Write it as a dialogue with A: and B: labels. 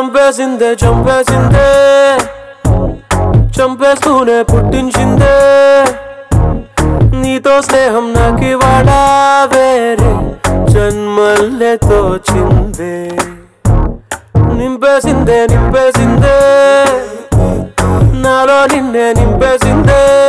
A: చంపేసిందే చంపేసిందే చంపేస్తూనే పుట్టించిందే నీతో స్నేహం నాకివాళ వేరే జన్మల్లే తోచిందే నింపేసిందే నింపేసిందే నాలో నిన్నే నింపేసిందే